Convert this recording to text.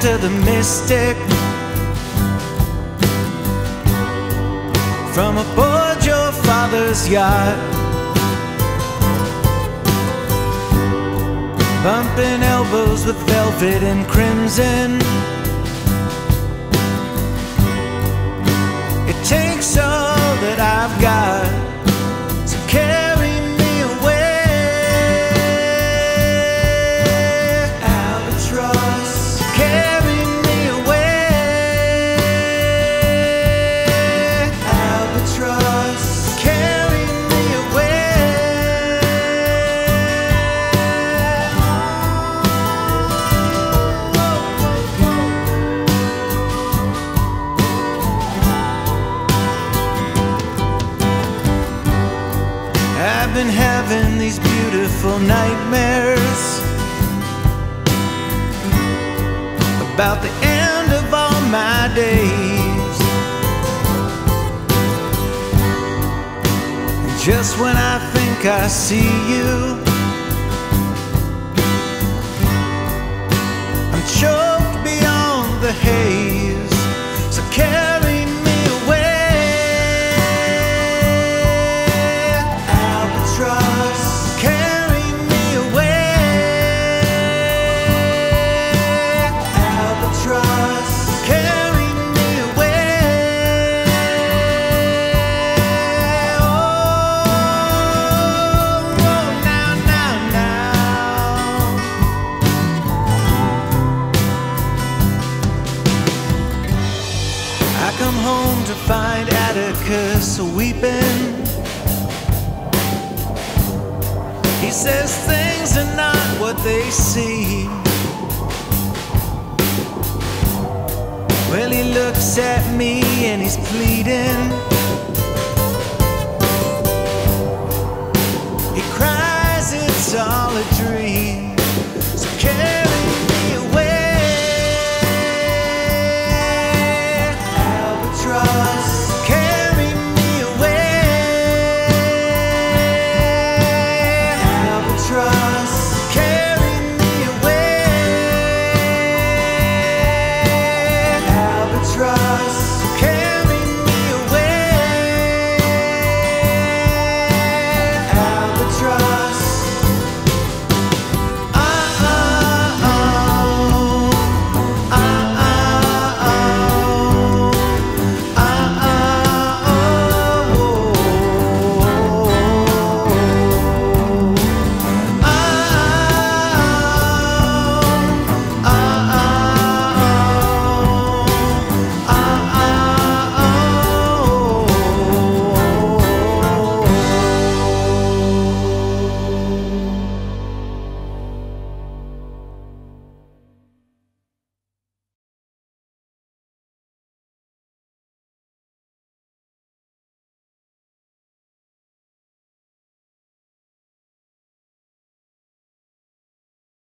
to the mystic. From aboard your father's yacht, bumping elbows with velvet and crimson. It takes all that I've got, so carry me away. Albatross, carry me away. Albatross, carry me away. I've been having these beautiful nightmares about the end of all my days. And just when I think I see you, I'm choked beyond the haze. So carry me away. Albatross, carry me away. Albatross, carry me away. Oh, now, now, now. I come home to find Atticus weeping. He says things are not what they seem. Well, he looks at me and he's pleading. He cries, it's all a